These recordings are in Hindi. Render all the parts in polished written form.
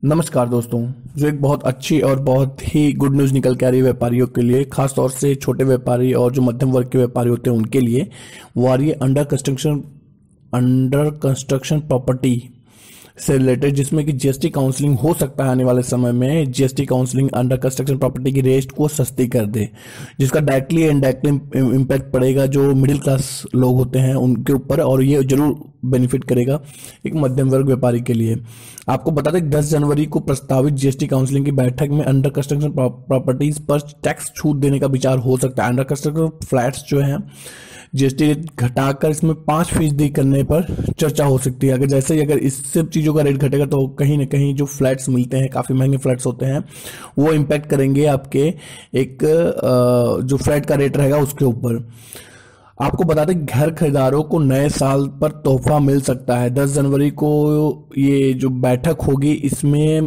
नमस्कार दोस्तों। जो एक बहुत अच्छी और बहुत ही गुड न्यूज़ निकल के आ रही है व्यापारियों के लिए, खास तौर से छोटे व्यापारी और जो मध्यम वर्ग के व्यापारी होते हैं उनके लिए। वो आ रही है अंडर कंस्ट्रक्शन प्रॉपर्टी से रिलेटेड, जिसमें कि जीएसटी काउंसलिंग हो सकता है आने वाले समय में। GST counselling under construction property की रेट को सस्ती कर दे, जिसका डायरेक्टली इनडायरेक्टली इम्पैक्ट पड़ेगा जो मिडिल क्लास लोग होते हैं उनके ऊपर, और ये जरूर बेनिफिट करेगा एक मध्यम वर्ग व्यापारी के लिए। आपको बता दें 10 जनवरी को प्रस्तावित जीएसटी काउंसलिंग की बैठक में अंडर कंस्ट्रक्शन प्रॉपर्टीज पर टैक्स छूट देने का विचार हो सकता है। अंडर कंस्ट्रक्शन फ्लैट्स जो हैं जीएसटी रेट घटाकर इसमें 5% करने पर चर्चा हो सकती है। अगर इस सब चीज़ों का रेट घटेगा तो कहीं ना कहीं जो फ्लैट्स मिलते हैं, काफ़ी महंगे फ्लैट्स होते हैं, वो इम्पैक्ट करेंगे आपके एक जो फ्लैट का रेट रहेगा उसके ऊपर। आपको बता दें घर खरीदारों को नए साल पर तोहफा मिल सकता है। 10 जनवरी को ये जो बैठक होगी इसमें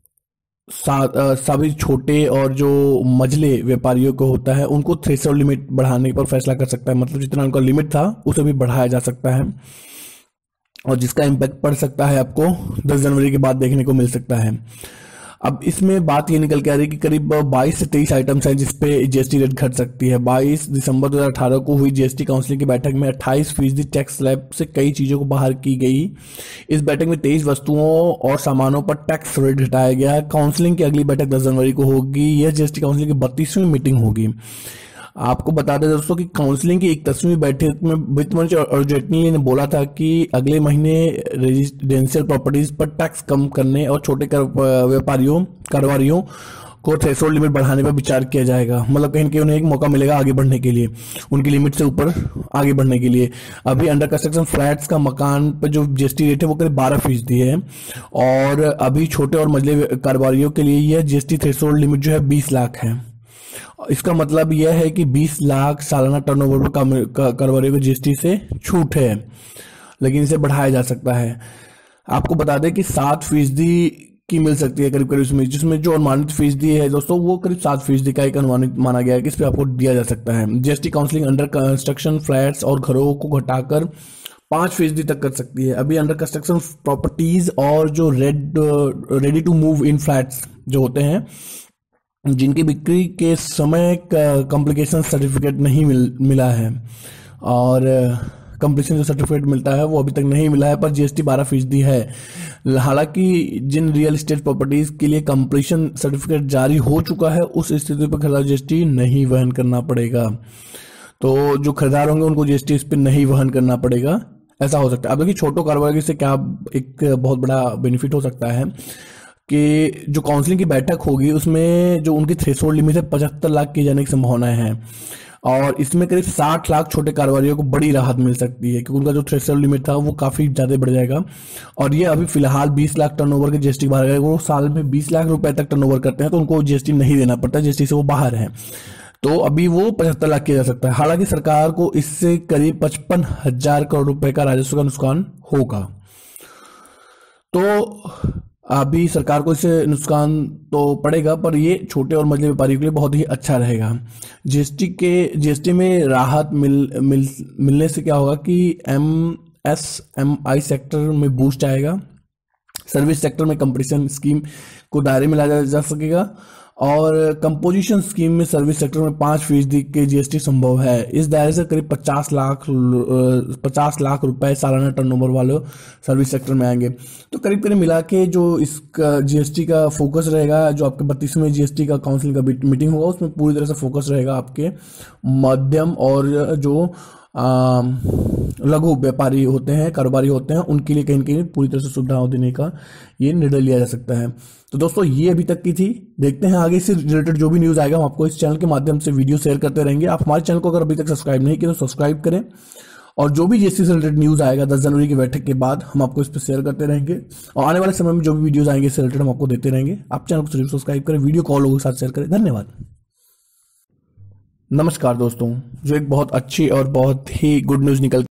सभी छोटे और जो मझले व्यापारियों को होता है उनको थ्रेशोल्ड लिमिट बढ़ाने पर फैसला कर सकता है। मतलब जितना उनका लिमिट था उसे भी बढ़ाया जा सकता है, और जिसका इम्पैक्ट पड़ सकता है आपको 10 जनवरी के बाद देखने को मिल सकता है। अब इसमें बात ये निकल के आ रही है कि करीब 22 से 23 आइटम्स हैं जिसपे जीएसटी रेट घट सकती है। 22 दिसंबर 2018 को हुई जीएसटी काउंसिल की बैठक में 28% टैक्स स्लैब से कई चीज़ों को बाहर की गई। इस बैठक में 23 वस्तुओं और सामानों पर टैक्स रेट घटाया गया। काउंसिलिंग की अगली बैठक 10 जनवरी को होगी। यह जीएसटी काउंसिल की 32वीं मीटिंग होगी। आपको बता दें दोस्तों कि काउंसलिंग की 31वीं बैठक में वित्त मंत्री अरुण जेटली ने बोला था कि अगले महीने रेजिडेंशियल प्रॉपर्टीज पर टैक्स कम करने और छोटे कारोबारियों को थ्रेशोल्ड लिमिट बढ़ाने पर विचार किया जाएगा। मतलब कहीं ना कहीं उन्हें एक मौका मिलेगा आगे बढ़ने के लिए, उनकी लिमिट से ऊपर आगे बढ़ने के लिए। अभी अंडर कंस्ट्रक्शन फ्लैट्स का मकान पर जो जीएसटी रेट है वो करीब 12% है, और अभी छोटे और मझले कारोबारियों के लिए यह जीएसटी थ्रेशोल्ड लिमिट जो है 20 लाख है। इसका मतलब यह है कि 20 लाख सालाना टर्नओवर पर कारोबारियों को जीएसटी से छूट है, लेकिन इसे बढ़ाया जा सकता है। आपको बता दें कि 7% की मिल सकती है करीब करीब इसमें, जिसमें जो अनुमानित फीसदी है दोस्तों वो करीब 7% का एक अनुमानित माना गया है कि इस पर आपको दिया जा सकता है। GST counselling under construction flats और घरों को घटाकर 5% तक कर सकती है। अभी अंडर कंस्ट्रक्शन प्रॉपर्टीज और जो ready to move in flats जो होते हैं, जिनकी बिक्री के समय कॉम्प्लिकेशन सर्टिफिकेट नहीं मिला है, और कंप्लीशन जो सर्टिफिकेट मिलता है वो अभी तक नहीं मिला है, पर जीएसटी 12% है। हालांकि जिन रियल एस्टेट प्रॉपर्टीज के लिए कंप्लीशन सर्टिफिकेट जारी हो चुका है उस स्थिति पर खरीदार जीएसटी नहीं वहन करना पड़ेगा। तो जो खरीदार होंगे उनको जीएसटी इस पर नहीं वहन करना पड़ेगा, ऐसा हो सकता है। अब देखिए छोटों कारोबार से क्या एक बहुत बड़ा बेनिफिट हो सकता है कि जो काउंसलिंग की बैठक होगी उसमें जो उनकी थ्रेशोल्ड लिमिट है 75 लाख की जाने की संभावना है, और इसमें करीब 60 लाख छोटे कारोबारियों को बड़ी राहत मिल सकती है क्योंकि उनका जो थ्रेशोल्ड लिमिट था वो काफी ज्यादा बढ़ जाएगा। और ये अभी फिलहाल 20 लाख टर्नओवर के जीएसटी बाहर है। वो साल में 20 लाख रुपए तक टर्नओवर करते हैं तो उनको जीएसटी नहीं देना पड़ता, जीएसटी से वो बाहर है, तो अभी वो 75 लाख किया जा सकता है। हालांकि सरकार को इससे करीब 55,000 करोड़ रुपए का राजस्व का नुकसान होगा। तो अभी सरकार को इससे नुकसान तो पड़ेगा, पर ये छोटे और मझले व्यापारियों के लिए बहुत ही अच्छा रहेगा। जीएसटी में राहत मिलने से क्या होगा कि एमएसएमई सेक्टर में बूस्ट आएगा। सर्विस सेक्टर में कंपटीशन स्कीम को दायरे में लाया जा सकेगा, और कंपोजिशन स्कीम में सर्विस सेक्टर में 5% के जीएसटी संभव है। इस दायरे से करीब 50 लाख रुपए सालाना टर्नओवर वाले सर्विस सेक्टर में आएंगे। तो करीब करीब मिला के जो इसका जीएसटी का फोकस रहेगा, जो आपके 32वें जीएसटी का काउंसिल का मीटिंग होगा उसमें पूरी तरह से फोकस रहेगा आपके मध्यम और जो लघु व्यापारी होते हैं, कारोबारी होते हैं, उनके लिए कहीं ना कहीं पूरी तरह से सुविधाओं देने का ये निर्णय लिया जा सकता है। तो दोस्तों ये अभी तक की थी। देखते हैं आगे से रिलेटेड जो भी न्यूज़ आएगा हम आपको इस चैनल के माध्यम से वीडियो शेयर करते रहेंगे। आप हमारे चैनल को अगर अभी तक सब्सक्राइब नहीं किया तो सब्सक्राइब करें, और जो भी जीएसटी से रिलेटेड न्यूज़ आएगा 10 जनवरी की बैठक के बाद हम आपको इस पर शेयर करते रहेंगे, और आने वाले समय में जो भी वीडियोज़ आएंगे इससे रिलेटेड हम आपको देते रहेंगे। आप चैनल को जरूर सब्सक्राइब करें, वीडियो को और लोगों के साथ शेयर करें। धन्यवाद। नमस्कार दोस्तों। जो एक बहुत अच्छी और बहुत ही गुड न्यूज़ निकल